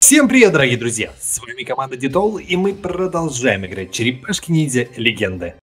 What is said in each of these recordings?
Всем привет, дорогие друзья! С вами команда Дитол, и мы продолжаем играть Черепашки-ниндзя Легенды.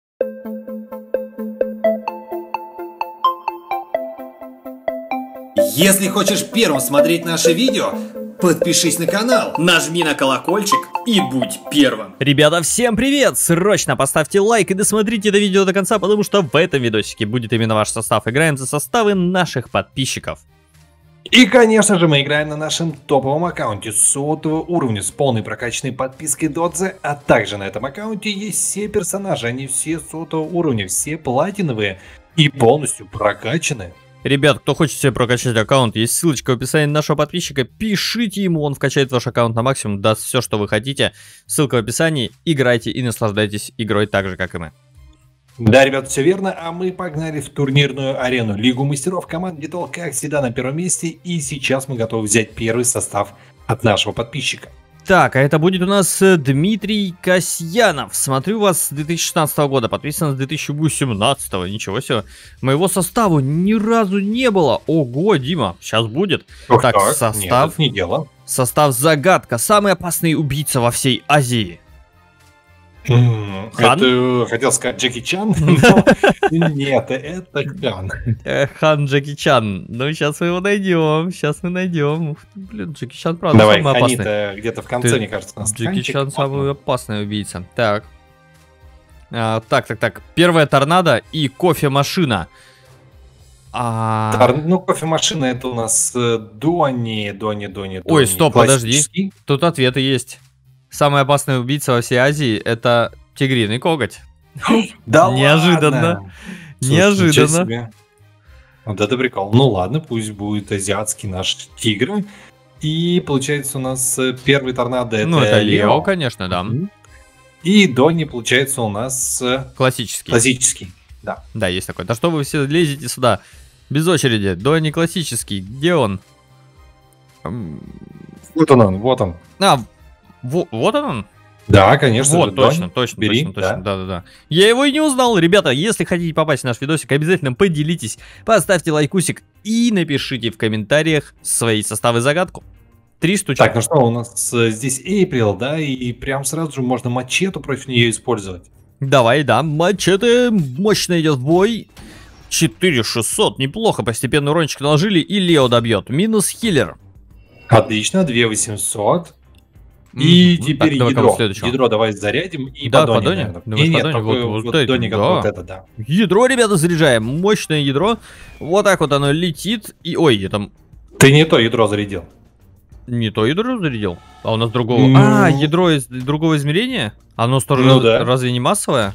Если хочешь первым смотреть наши видео, подпишись на канал, нажми на колокольчик и будь первым. Ребята, всем привет! Срочно поставьте лайк и досмотрите это видео до конца, потому что в этом видосике будет именно ваш состав. Играем за составы наших подписчиков. И, конечно же, мы играем на нашем топовом аккаунте 100 уровня с полной прокачанной подпиской Додзе, а также на этом аккаунте есть все персонажи, они все 100 уровня, все платиновые и полностью прокачаны. Ребят, кто хочет себе прокачать аккаунт, есть ссылочка в описании нашего подписчика, пишите ему, он вкачает ваш аккаунт на максимум, даст все, что вы хотите. Ссылка в описании, играйте и наслаждайтесь игрой так же, как и мы. Да, ребят, все верно, а мы погнали в турнирную арену. Лигу мастеров команд Дитол, как всегда, на первом месте, и сейчас мы готовы взять первый состав от нашего подписчика. Так, а это будет у нас Дмитрий Касьянов. Смотрю вас с 2016 года, подписан с 2018. Ничего себе. Моего составу ни разу не было. Ого, Дима, сейчас будет. Ох, так, состав. Нет, это не дело. Состав загадка. Самый опасный убийца во всей Азии. Хан? Это, хотел сказать Джеки Чан, но нет, это Хан. Хан Джеки Чан. Ну, сейчас мы его найдем. Сейчас мы найдем. Ух ты, блин, Джеки Чан, правда, давай, самый опасный. Давай, где-то в конце, мне кажется, у нас Джеки Чан самый опасный убийца. Так. Так. Первая торнадо и кофемашина. Ну, кофемашина это у нас Дони. Ой, стоп, подожди. Тут ответы есть. Самый опасный убийца во всей Азии — это тигриный коготь. Да неожиданно. Ладно. Неожиданно. Вот это прикол. Ну ладно, пусть будет азиатский наш тигр. И получается у нас первый торнадо это... Ну это Лео, конечно, да. И Донни получается у нас... Классический. Классический, да. Да, есть такой. Да что вы все лезете сюда? Без очереди. Донни классический. Где он? Вот он. Вот он? Да, конечно. Вот, точно. Бери, Да. Я его и не узнал. Ребята, если хотите попасть в наш видосик, обязательно поделитесь, поставьте лайкусик и напишите в комментариях свои составы загадку. 3 штучки. Так, ну что, у нас здесь Эйприл, да, и прям сразу же можно мачету против нее использовать. Давай, да, мачете мощно идет в бой. 4600, неплохо, постепенно урончик наложили, и Лео добьет. Минус хиллер. Отлично, 2800. И теперь так, ядро. Ядро давай зарядим и да, по Доне. Нет, вот Доне вот это, да. Ядро, ребята, заряжаем. Мощное ядро. Вот так вот оно летит. И, ой, это... Ты не то ядро зарядил. Не то ядро зарядил? А у нас другого... ядро из другого измерения? Оно тоже разве не массовое?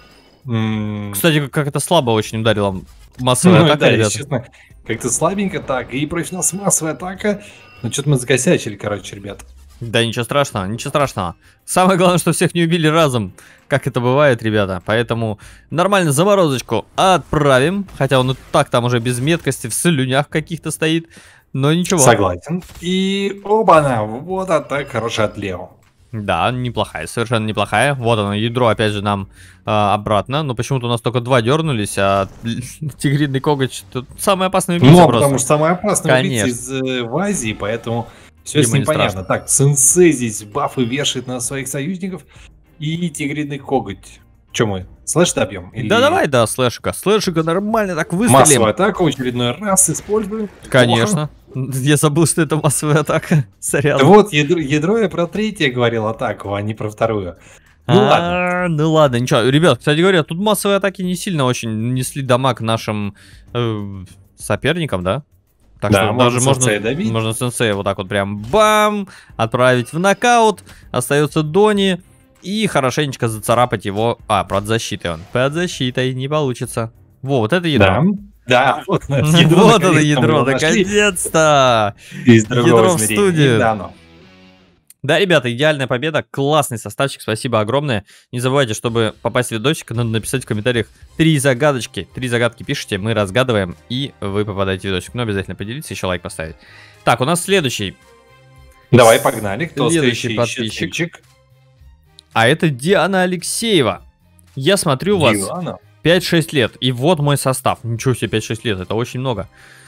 Кстати, как это слабо очень ударило. Массовая атака, ребята. Честно, как-то слабенько так. И против нас массовая атака. Ну, что-то мы закосячили, короче, ребят. Да ничего страшного, ничего страшного. Самое главное, что всех не убили разом, как это бывает, ребята. Поэтому нормально заморозочку отправим. Хотя он и так там уже без меткости, в слюнях каких-то стоит. Но ничего. Согласен. И оба-на, вот атака хорошая от Лео. Да, неплохая, совершенно неплохая. Вот оно, ядро опять же нам обратно. Но почему-то у нас только 2 дернулись, а тигриный коготь тут самый опасный убийца просто. Потому что самый опасный убийца из Азии, поэтому... Все с ним понятно. Так, сенсей здесь бафы вешает на своих союзников. И тигриный коготь. Че мы? Слэш добьем? Да давай, да, слэшика. Слэшика нормально так выстрелим. Массовая атака в очередной раз используем. Конечно. Я забыл, что это массовая атака. Сорян. Вот, ядро я про третье говорил атаку, а не про вторую. Ну ладно. Ну ладно, ничего. Ребят, кстати говоря, тут массовые атаки не сильно очень несли дамаг нашим соперникам, да? Так да, что даже можно сенсея вот так вот прям бам, отправить в нокаут. Остается Дони. И хорошенечко зацарапать его. Под защитой он. Под защитой не получится. Во, вот это ядро. Да, вот оно ядро, наконец-то. Ядро в студию. Да, ребята, идеальная победа, классный составчик, спасибо огромное. Не забывайте, чтобы попасть в видосик, надо написать в комментариях 3 загадочки. 3 загадки пишите, мы разгадываем, и вы попадаете в видосик. Но обязательно поделиться, еще лайк поставить. Так, у нас следующий. Давай, погнали. Кто следующий подписчик? А это Диана Алексеева. Я смотрю вас 5-6 лет, и вот мой состав. Ничего себе, 5-6 лет, это очень много.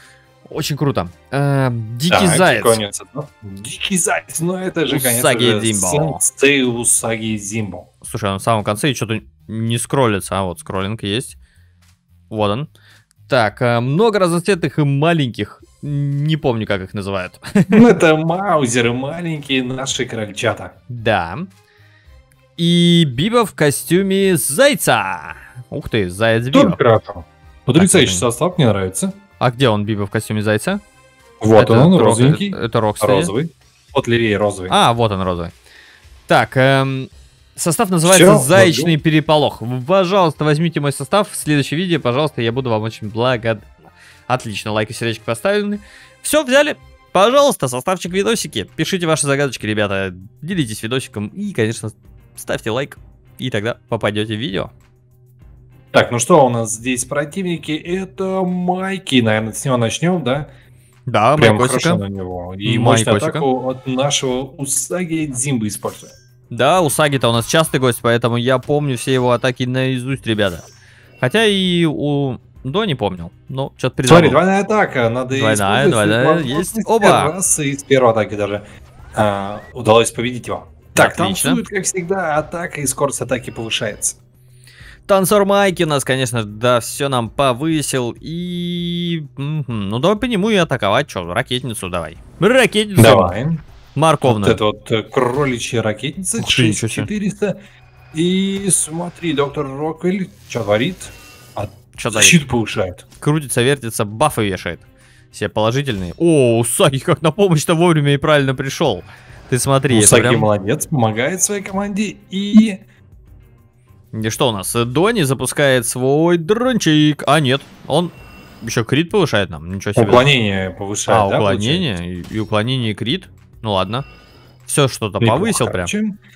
Очень круто. Дикий заяц. Дикий заяц, ну это же, Усаги Зимбо. Сенсей Усаги Зимбо. Слушай, он в самом конце и что-то не скроллится, а вот скроллинг есть. Вот он. Так, много разноцветных и маленьких. Не помню, как их называют. Ну это маузеры маленькие, наши крольчата. Да. И Биба в костюме зайца. Ух ты, заяц Биба. Потрясающий состав, мне нравится. А где он, Биба в костюме зайца? Вот это он, розовенький. Это Рокстеди. Розовый. Вот левее розовый. А, вот он розовый. Так, состав называется «Заячный переполох». Пожалуйста, возьмите мой состав в следующем видео, пожалуйста, я буду вам очень благодарен. Отлично, лайк и сердечко поставлены. Все, взяли. Пожалуйста, составчик видосики. Пишите ваши загадочки, ребята. Делитесь видосиком и, конечно, ставьте лайк. И тогда попадете в видео. Так, ну что у нас здесь противники? Это Майки. Наверное, с него начнем, да? Да, прям хорошо на него. И мощную атаку от нашего Усаги Зимбы используем. Да, Усаги-то у нас частый гость, поэтому я помню все его атаки наизусть, ребята. Хотя и у Дони помнил, но что-то придумал. Смотри, двойная атака, надо использовать. Двойная, есть оба. Раз, и с первой атаки даже удалось победить его. Так, танцует, как всегда, атака и скорость атаки повышается. Танцор Майки у нас, конечно, да, все нам повысил. И... ну, давай по нему и атаковать. Что, ракетницу давай. Ракетницу. Давай. Морковную. Вот это вот кроличья ракетница. 6400. И смотри, доктор Роквель, что творит? Защиту повышает. Крутится, вертится, бафы вешает. Все положительные. О, Усаги как на помощь-то вовремя и правильно пришел. Ты смотри. Усаги прям... молодец, помогает своей команде. И что у нас? Дони запускает свой дрончик. А, нет, он еще крит повышает нам. Ничего себе. Уклонение повышает, да? Уклонение. И уклонение, и крит. Ну ладно. Все что-то повысил прям.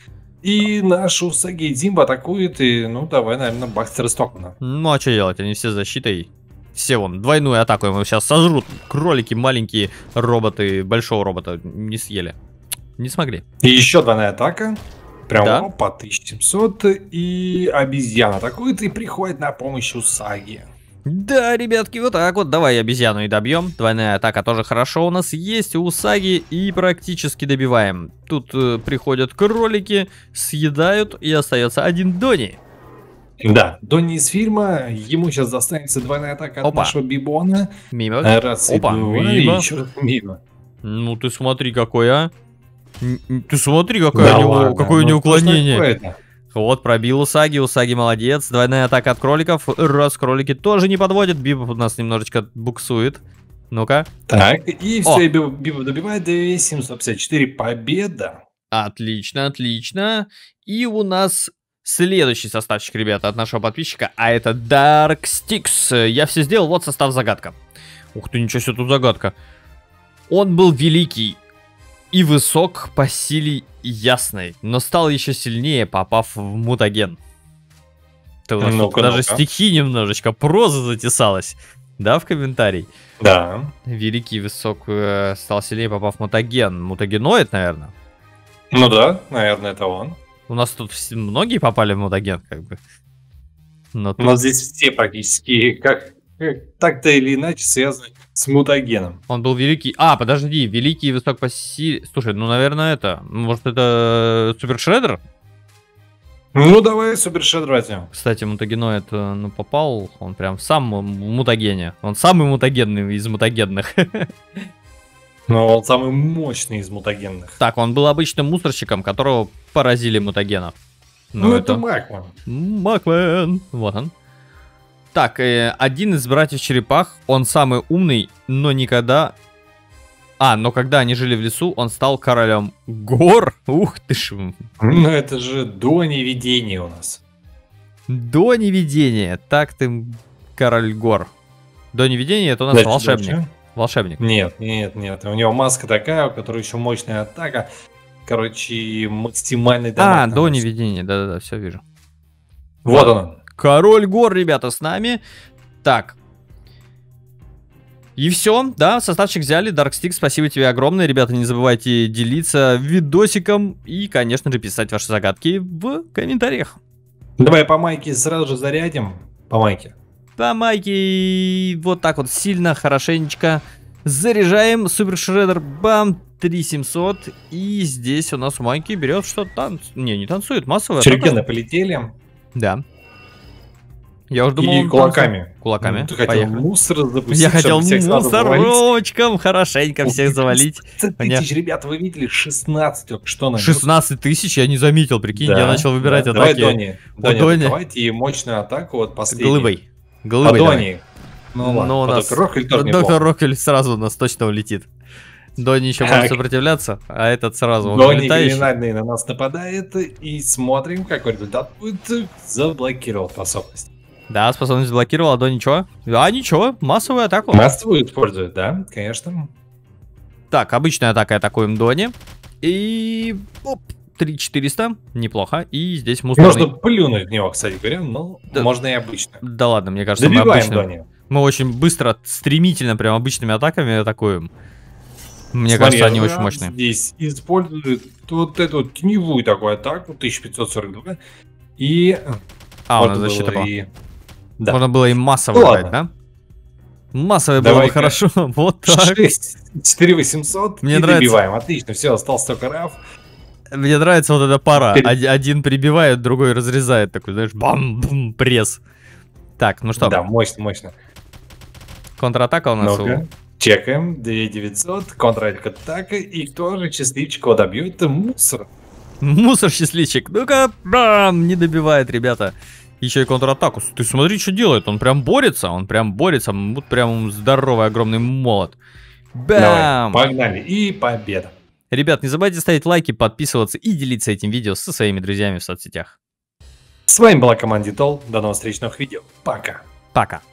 И наш Усаги Зимба атакует. И, ну, давай, наверное, Бакстера Стокмана. Ну, а что делать? Они все защитой. Все вон, двойную атаку ему сейчас сожрут. Кролики, маленькие роботы, большого робота не съели. Не смогли. И еще двойная атака. Прям да? По 1700, и обезьяна атакует и приходит на помощь Усаги. Да, ребятки, вот так вот. Давай обезьяну и добьем. Двойная атака тоже хорошо у нас есть у Усаги, и практически добиваем. Тут приходят кролики, съедают, и остается один Дони. Да, Дони из фильма, ему сейчас достанется двойная атака от нашего Бибона. Мимо. Раз, опа, мимо. Еще раз мимо. Ну ты смотри какой, а. Ты смотри, какое у него уклонение. Вот, пробил Усаги, Усаги молодец. Двойная атака от кроликов. Раз, кролики тоже не подводят. Биба у нас немножечко буксует. Ну-ка. Так, и все, Биба добивает 2754, победа. Отлично, отлично. И у нас следующий составчик, ребята, от нашего подписчика. А это Dark Sticks. Я все сделал, вот состав загадка. Ух ты, ничего себе, тут загадка. Он был великий и высок по силе ясной, но стал еще сильнее, попав в мутаген. Ты у нас даже стихи немножечко, проза затесалась, да, в комментарий? Да. Великий и высок стал сильнее, попав в мутаген. Мутагеноид, наверное? Ну да, наверное, это он. У нас тут многие попали в мутаген, как бы. Но тут... здесь все практически, как так-то или иначе связаны с мутагеном. Он был великий... А, подожди, великий и высок по силе... Слушай, ну, наверное, это... Может, это Супер Шреддер? Ну, давай Супер Шреддер возьмем. Кстати, мутагеноид, ну, попал, он прям сам в мутагене. Он самый мутагенный из мутагенных. Ну, он самый мощный из мутагенных. Так, он был обычным мусорщиком, которого поразили мутагенов. Ну, это Макмен. Макмен. Вот он. Так, один из братьев-черепах, он самый умный, но никогда... но когда они жили в лесу, он стал королем гор. Ух ты ж. Ну это же до невидения у нас. До невидения. Так ты, король гор. До невидения это у нас волшебник. Волшебник. Нет. У него маска такая, у которой еще мощная атака. Короче, максимальный дамаг. До невидения, да-да-да, все вижу. Вот он. Король гор, ребята, с нами. Так. И все, да, составчик взяли. Dark Sticks, спасибо тебе огромное. Ребята, не забывайте делиться видосиком и, конечно же, писать ваши загадки в комментариях. Давай по майке сразу же зарядим. По майке. По майке вот так вот сильно, хорошенечко. Заряжаем Супер Шреддер. Бам. 3700. И здесь у нас Маньки берет что-то не танцует. Массовая. Чурикены полетели. Да. Я уже думал, и кулаками. Кулаками. Ты хотел мусор запустить. Я хотел мусорочком хорошенько всех завалить. 15 тысяч, ребят, вы видели? 16 только что на 16 тысяч? Я не заметил, прикинь. Да, я начал выбирать да. атаки. Давай, Дони, давайте и мощную атаку вот последнюю. Глыбой Дони. Ну ладно, у нас доктор Рокель сразу у нас точно улетит. Дони еще может сопротивляться, а этот сразу Дони криминальный на нас нападает, и смотрим, какой результат будет. Заблокировал способность. Да, способность блокировала, а Дони ничего? А ничего, массовую атаку. Массовую использует, да, конечно. Так, обычная атака атакуем Дони. И... Оп, 3400, неплохо. И здесь мусорный. Можно плюнуть в него, кстати говоря, но да. Можно и обычно. Да ладно, мне кажется, добиваем Дони. Мы очень быстро, стремительно, прям обычными атаками атакуем. Мне кажется, они очень мощные. Здесь используют вот эту теневую такую атаку, 1542. И... у нас защита была. Да. Можно было и массово играть, да? Массовое было бы хорошо. Вот так. 4800. Мне и нравится. Добиваем. Отлично, все, остался только Раф. Мне нравится вот эта пара. Один прибивает, другой разрезает. Такой, знаешь, бам-бум, пресс. Так, ну что? Да, мощно, мощно. Контратака у нас. Чекаем. 2900. Контратака. И кто же счастливчик его добьет? Это мусор. Мусор счастливчик. Ну-ка, бам! Не добивает, ребята. Еще и контратаку. Ты смотри, что делает. Он прям борется. Вот прям здоровый, огромный молот. Бам! Давай, погнали. И победа. Ребят, не забывайте ставить лайки, подписываться и делиться этим видео со своими друзьями в соцсетях. С вами была команда Дитол. До новых встреч в новых видео. Пока. Пока.